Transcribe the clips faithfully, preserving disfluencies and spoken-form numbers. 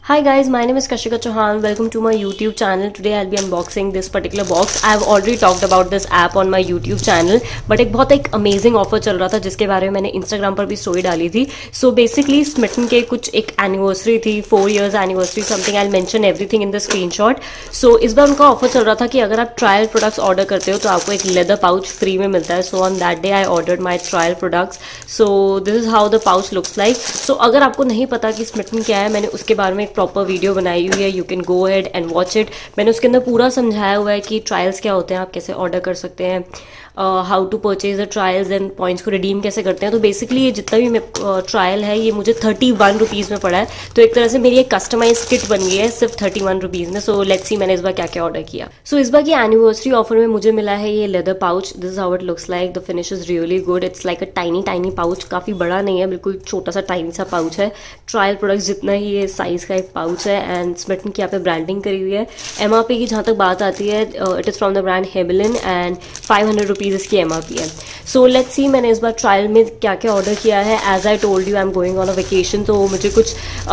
Hi guys, my name is Kashika Chauhan. Welcome to my YouTube channel. Today I'll be unboxing this particular box. I've already talked about this app on my YouTube channel, but एक बहुत एक amazing offer चल रहा था जिसके बारे में मैंने Instagram पर भी story डाली थी. So basically Smitten के कुछ एक anniversary थी, four years anniversary something. I'll mention everything in the screenshot. So इस बार उनका offer चल रहा था कि अगर आप trial products order करते हो तो आपको एक leather pouch free में मिलता है. So on that day I ordered my trial products. So this is how the pouch looks like. So अगर आपको नहीं पता कि Smitten क्या है, मैंने उसके बारे में प्रॉपर वीडियो बनाई हुई है. You can go ahead and watch it. मैंने उसके अंदर पूरा समझाया हुआ है कि ट्रायल्स क्या होते हैं, आप कैसे ऑर्डर कर सकते हैं, how to purchase the trials and points को रिडीम कैसे करते हैं. तो बेसिकली ये जितना भी ट्रायल uh, है ये मुझे थर्टी वन रुपीज़ में पड़ा है. तो एक तरह से मेरी एक कस्टमाइज किट बन गई है सिर्फ थर्टी वन रुपीज़ में. सो लेट्स सी मैंने इस बार क्या क्या ऑर्डर किया. सो so, इस बार की एनिवर्सरी ऑफर में मुझे मिला है ये leather pouch. This is how it looks like. The finish is really good. It's like a tiny tiny pouch. काफ़ी बड़ा नहीं है, बिल्कुल छोटा सा टाइनी सा पाउच है. ट्रायल प्रोडक्ट्स जितना ही ये साइज का एक पाउच है एंड स्मिटन की यहाँ पे ब्रांडिंग करी हुई है. एमआरपी की जहाँ तक बात आती है, it is from the brand Heblin and five hundred rupees इसकी एमआरपी है. सो लेट्स सी मैंने इस बार ट्रायल में क्या क्या ऑर्डर किया है. As I told you I am going on a vacation, तो मुझे कुछ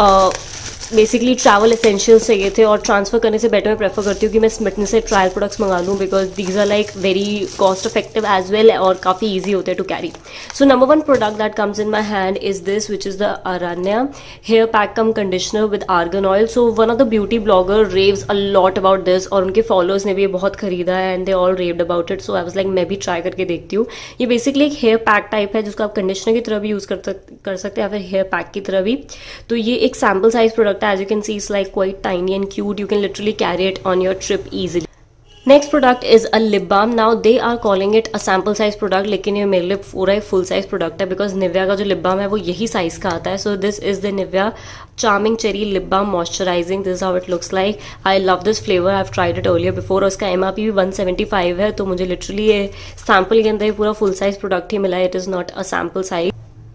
बेसिकली ट्रैवल एसेंशियल्स चाहिए थे और ट्रांसफर करने से बेटर मैं प्रेफर करती हूँ कि मैं स्मिटन से ट्रायल प्रोडक्ट्स मंगा लूँ because these are like very cost effective as well और काफ़ी ईजी होते हैं to carry. So number one product that comes in my hand is this which is the Aranya hair pack cum conditioner with argan oil. So one of the beauty blogger raves a lot about this और उनके followers ने भी ये बहुत खरीदा है and they all raved about it. So I was like मैं भी ट्राई करके देखती हूँ. ये बेसिकली एक हेयर पैक टाइप है जिसको आप कंडीशनर की तरह भी यूज़ कर कर सकते हैं या फिर हेयर पैक की तरह भी. तो ये एक सैम्पल साइज प्रोडक्ट है. As you can see like quite tiny and cute. You can literally carry it on your trip easily. Next product is a lip balm. Now they are calling it a sample size product, लेकिन ये मेरे लिए पूरा एक full size product है because Nivea का जो lip balm है वो यही size का आता है. So this is the Nivea Charming Cherry Lip Balm Moisturizing. This is how it looks like. I love this flavor. I've tried it earlier before. और उसका M R P भी one seventy-five है, तो मुझे literally ये sample के अंदर पूरा full size product ही मिला है. It is not a sample size.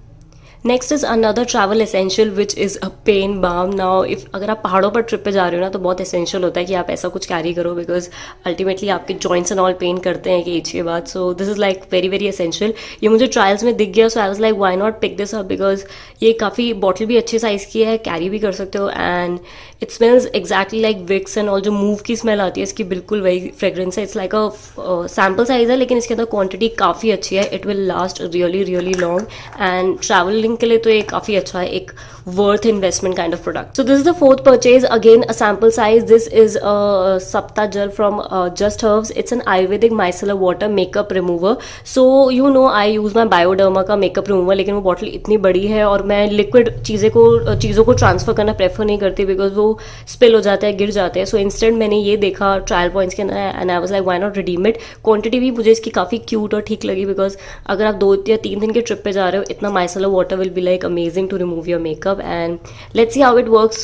Next is another travel essential which is a pain balm. Now if अगर आप पहाड़ों पर ट्रिप पे जा रहे हो ना तो बहुत एसेंशियल होता है कि आप ऐसा कुछ कैरी करो बिकॉज अल्टीमेटली आपके जॉइंट्स एंड ऑल पेन करते हैं एक एज के बाद. So this is like very very essential. ये मुझे ट्रायल्स में दिख गया. So I was like why not pick this up because ये काफ़ी बॉटल भी अच्छे साइज़ की है, कैरी भी कर सकते हो and it smells exactly like Vicks and all. जो मूव की स्मेल आती है इसकी बिल्कुल वही फ्रेग्रेंस है. It's like a sample size है लेकिन इसके अंदर क्वांटिटी काफ़ी अच्छी है. It will last really really long and travelling के लिए तो ये काफ़ी अच्छा है, एक worth investment kind of product. So this is the fourth purchase. Again a sample size. This is सप्ता जल from Just Herbs. It's an Ayurvedic micellar water makeup remover. So you know I use my Bioderma का makeup remover, लेकिन वो bottle इतनी बड़ी है और मैं लिक्विड चीज़ें को चीज़ों को ट्रांसफर करना प्रेफर नहीं करती बिकॉज वो स्पिल हो जाता है, गिर जाते हैं. सो इंस्टेंट मैंने ये देखा ट्रायल पॉइंट्स के अंदर and I was like why not redeem it. Quantity भी मुझे इसकी काफ़ी क्यूट और ठीक लगी बिकॉज अगर आप दो या तीन दिन के ट्रिप पे जा रहे हो इतना micellar water will be like amazing to remove your makeup and let's see how it works.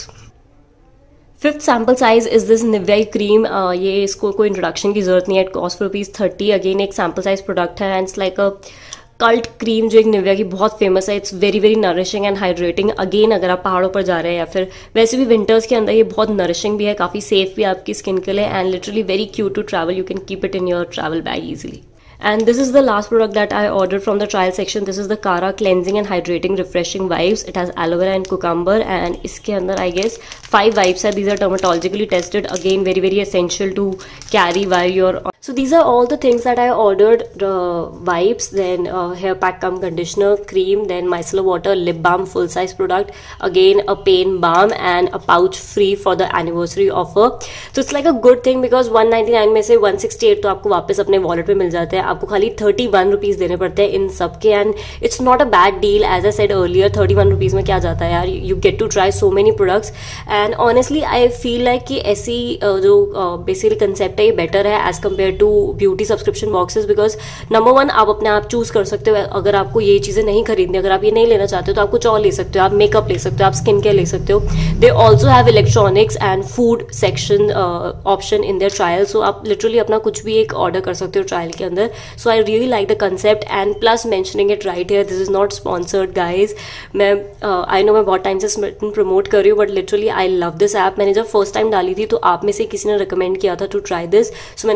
Fifth sample size is this Nivea cream. ये इसको कोई इंट्रोडक्शन की जरूरत नहीं है. It cost for rupees thirty. Again एक सैम्पल साइज प्रोडक्ट है and it's like a cult cream जो एक निविया की बहुत फेमस है. It's very very nourishing and hydrating. Again अगर आप पहाड़ों पर जा रहे हैं या फिर वैसे भी विंटर्स के अंदर ये बहुत नरिशिंग भी है, काफ़ी सेफ भी है आपकी स्किन के लिए and literally very cute to travel. You can keep it in your travel bag easily. And this is the last product that I ordered from the trial section. This is the Kara Cleansing and Hydrating Refreshing Wipes. It has aloe vera and cucumber and इसके अंदर I guess five wipes है. These are dermatologically tested. Again very very essential to carry while you're on. So these are all the things that I ordered. The wipes, then uh, hair pack cum conditioner, cream, then micellar water, lip balm, full size product. Again a pain balm and a pouch free for the anniversary offer. So it's like a good thing because one ninety-nine में से one sixty-eight तो आपको वापस अपने wallet पे मिल जाते हैं. आपको खाली थर्टी वन रुपीज़ देने पड़ते हैं इन सब के and it's not a bad deal. As I said earlier thirty one rupees में क्या जाता है यार. You get to try so many products and honestly I feel like कि ऐसी uh, जो बेसिकली uh, कंसेप्ट है ये बेटर है as compare to beauty subscription boxes because number one आप अपने आप चूज कर सकते हो. अगर आपको ये चीज़ें नहीं खरीदनी, अगर आप ये नहीं लेना चाहते हो तो आप कुछ और ले सकते हो. आप मेकअप ले सकते हो, आप स्किन केयर ले सकते हो. They also have electronics and food section option in their trial. So आप लिटरली अपना कुछ भी एक ऑर्डर कर सकते हो ट्रायल के अंदर. So I really like the concept and plus mentioning it right here. This is not sponsored guys. मैं आई uh, नो मैं बहुत टाइम से स्मिटन प्रमोट कर रही हूँ but literally I love this app. मैंने जब फर्स्ट टाइम डाली थी तो आप में से किसी ने रिकमेंड किया था टू ट्राई दिस. सो मैंने फर्स्ट टाइम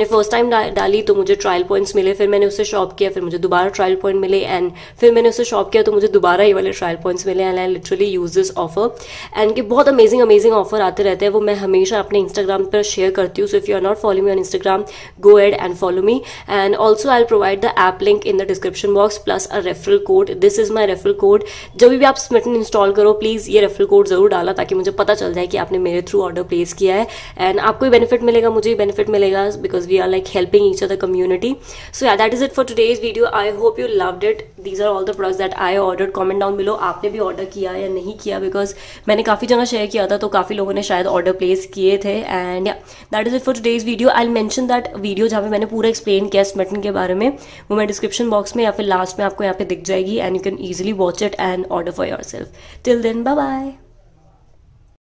टाइम डाली तो मुझे ट्रायल पॉइंट्स मिले, फिर मैंने उससे शॉप किया, फिर मुझे दोबारा ट्रायल पॉइंट मिले, एंड फिर मैंने उससे शॉप किया तो मुझे दोबारा ये वाले ट्रायल पॉइंट्स मिले, and I literally use this offer. And कि बहुत अमेजिंग अमेजिंग ऑफर आते रहते हैं, वो मैं हमेशा अपने इंस्टाग्राम पर शेयर करती हूँ। So if you are not follow me on Instagram, go ahead and follow me, and also I provide the app link in the description box plus a referral code. This is my referral code. जब भी आप Smytten install करो please ये referral code जरूर डाला, ताकि मुझे पता चल जाए कि आपने मेरे थ्रू ऑर्डर प्लेस किया है, एंड आपको ही बेनिफिट मिलेगा, मुझे ही बेनिफिट मिलेगा, because we are like helping each other community. So yeah that is it for today's video. I hope you loved it. These are all the products that I ordered. Comment down below आपने भी order किया या नहीं किया, because मैंने काफ़ी जगह share किया था तो काफ़ी लोगों ने शायद ऑर्डर प्लेस किए थे। And yeah that is it for today's video. I mention that video जहाँ पे मैंने पूरा एक्सप्लेन किया स्मिटन के बारे में, वो मैं डिस्क्रिप्शन बॉक्स में या फिर लास्ट में आपको यहाँ पे दिख जाएगी, and you can easily watch it and order for yourself. Till then bye bye.